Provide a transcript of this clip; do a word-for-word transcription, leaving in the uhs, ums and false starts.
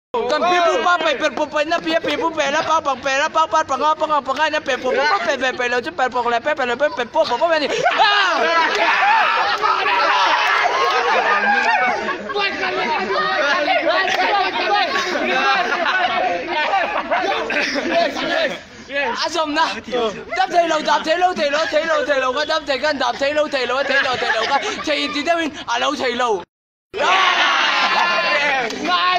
Kan pipu pa pe per pu pe na pi pipu pe la pa pa pe la pa pa pa nga pa nga pa nga na pe pu pa pe pe pe lo chu pe por le pe pe le pe pe po po pe ni. Asom na. Đáp thầy lầu đáp thầy lầu thầy lầu thầy lầu thầy lầu cái đáp thầy căn đáp thầy lầu thầy lầu thầy lầu thầy lầu cái thầy đi đâu in à lầu thầy lầu.